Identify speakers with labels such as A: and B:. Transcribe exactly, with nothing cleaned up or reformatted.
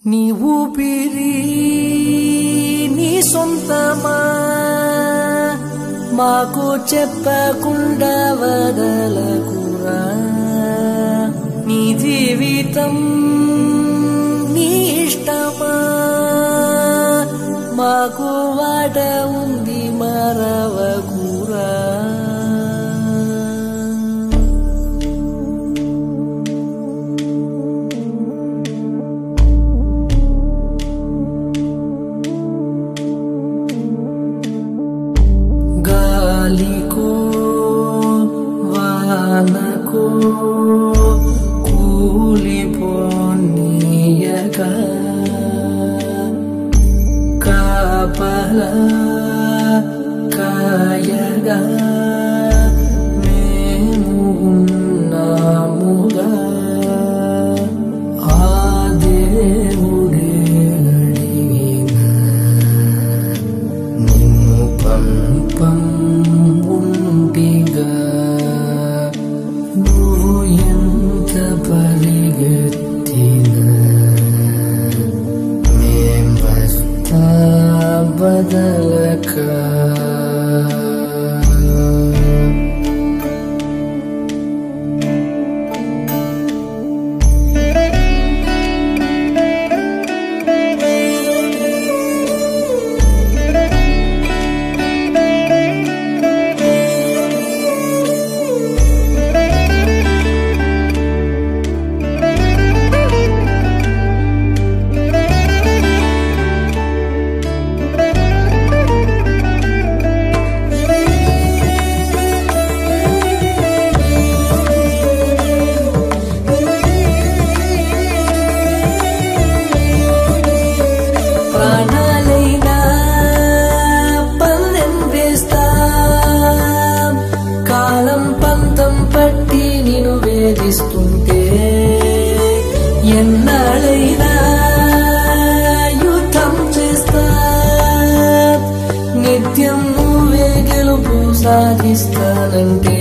A: నీ ఊపిరి నీ సొంతమా మాకు చెప్పకుండా వదలకురా నీ జీవితం నీ ఇష్టమా మాకు వాట ఉంది మరవకురా గాలికో వానకో కూలిపోనీయగా కాపలా కాయగా మేము ఉన్నాముగా ఆ దేవుడే అడిగిన నిన్ను పంపం ఉంటిగా నువ్వు ఎంత పరిగెత్తినా మేం వస్తా బదలక ప్రాణాలైనా పందెం వేస్తాం కాలం పంతం పట్టి నిన్ను వేధిస్తుంటే ఎన్నాళ్ళైనా యుద్ధం చేస్తాం నిత్యం నువ్వే గెలుపు సాధిస్తానంటే